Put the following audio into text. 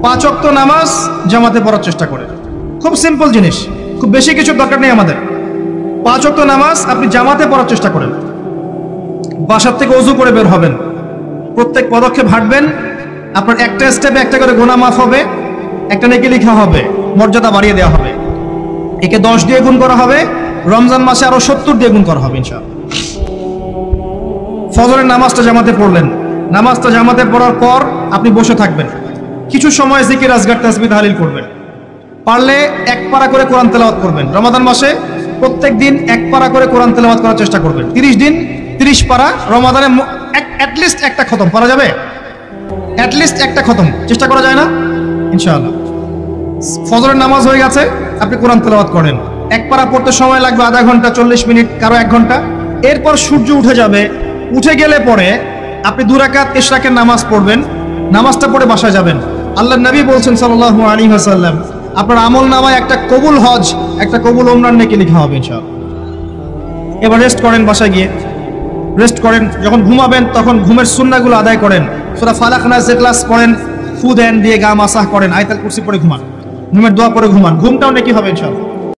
5 ওয়াক্ত নামাজ জামাতে পড়ার চেষ্টা করেন। খুব সিম্পল জিনিস, খুব বেশি কিছু দরকার নেই আমাদের। 5 ওয়াক্ত নামাজ আপনি জামাতে পড়ার চেষ্টা করেন। বাসার থেকে ওযু করে বের হবেন, প্রত্যেক পদক্ষেপ হাঁটবেন, আপনার একটা স্টেপে একটা করে গুনাহ মাফ হবে, একটা নেকি লেখা হবে, মর্যাদা বাড়িয়ে দেওয়া হবে। একে 10 দিয়ে গুণ করা হবে, রমজান মাসে আরো 70 দিয়ে গুণ করা হবে ইনশাআল্লাহ। ফজরের নামাজটা জামাতে পড়লেন, নামাজটা জামাতে পড়ার পর আপনি বসে থাকবেন, কিছু সময় জিকির আজকার তাসবিহ তাহলিল করবেন। পারলে 1 পারা করে কোরআন তেলাওয়াত করবেন। রমাদান মাসে প্রত্যেক দিন 1 পারা করে কোরআন তেলাওয়াত করার চেষ্টা করবেন। 30 দিন 30 পারা, রমাদানে অ্যাটলিস্ট একটা খতম পারা যাবে, অ্যাটলিস্ট একটা খতম চেষ্টা করা যায় না ইনশাআল্লাহ। ফজরের নামাজ হয়ে গেছে, আপনি কোরআন তেলাওয়াত করেন। 1 পারা পড়তে সময় লাগবে আধা ঘন্টা, 40 মিনিট, কারো 1 ঘন্টা। এরপর সূর্য উঠে যাবে, উঠে গেলে পরে আপনি 2 রাকাত ইশরাকের নামাজ পড়বেন, নামাজটা পড়ে বাসায় যাবেন। আল্লাহর নবী বলছেন সাল্লাল্লাহু আলাইহি ওয়াসাল্লাম, আপনার আমল নামায় একটা কবুল হজ, একটা কবুল উমরার নেকি লেখা হবে ইনশাআল্লাহ। এবার রেস্ট করেন, বাসায় গিয়ে রেস্ট করেন। যখন ঘুমাবেন তখন ঘুমের সুন্নাহগুলো আদায় করেন। সূরা ফালাক নাস ইখলাস পড়েন, ফু দেন, দিয়ে গা মাসাহ করেন, আয়াতুল কুরসি পড়ে ঘুমান, ঘুমের দোয়া পড়ে ঘুমান, ঘুমটাও নেকি হবে ইনশাআল্লাহ।